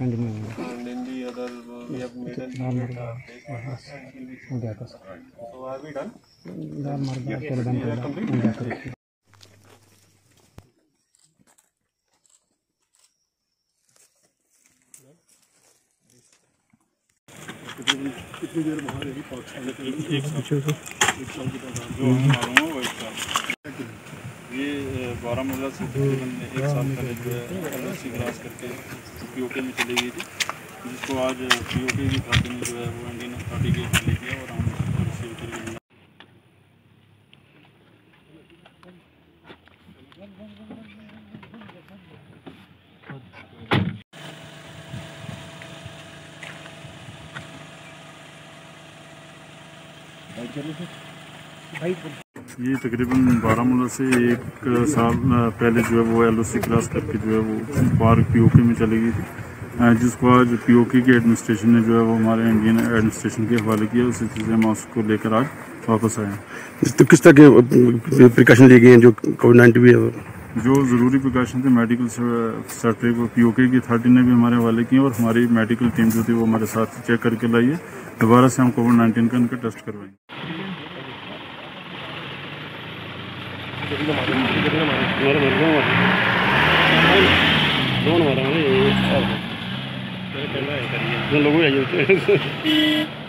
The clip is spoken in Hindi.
And in the other, we have made an immediate So are we done? We are complete? कितनी देर वहाँ रही पाकिस्तान में? एक साल की तरह जो हम मालूम है वो एक साल। ये बारामुल्ला से तकरीबन एक साल पहले जो है LOC क्रॉस करके POK में चली गई थी, जिसको आज POK की पार्टी में जो है वो इंडियन पार्टी के ले किया और हम उसको रिसीव करके ये तकरीबन बारामुल्ला से एक साल पहले जो है वो LOC क्रॉस करके जो है वो बाहर POK में चली गई थी, जिसको आज POK के एडमिनिस्ट्रेशन ने जो है वो हमारे इंडियन एडमिनिस्ट्रेशन के हवाले किया। उसी चीज़ें हम उसको लेकर आज वापस आए हैं। तो किस तरह के प्रिकॉशन लिए गए हैं जो कोविड-19 भी है? जो ज़रूरी प्रिकॉशन थे मेडिकल सर्टिफिकेट वो POK की अथॉरिटी ने भी हमारे हवाले किए और हमारी मेडिकल टीम जो थी वो हमारे साथ चेक करके लाई है। दोबारा से हम कोविड-19 का इनका टेस्ट करवाएंगे। लोगों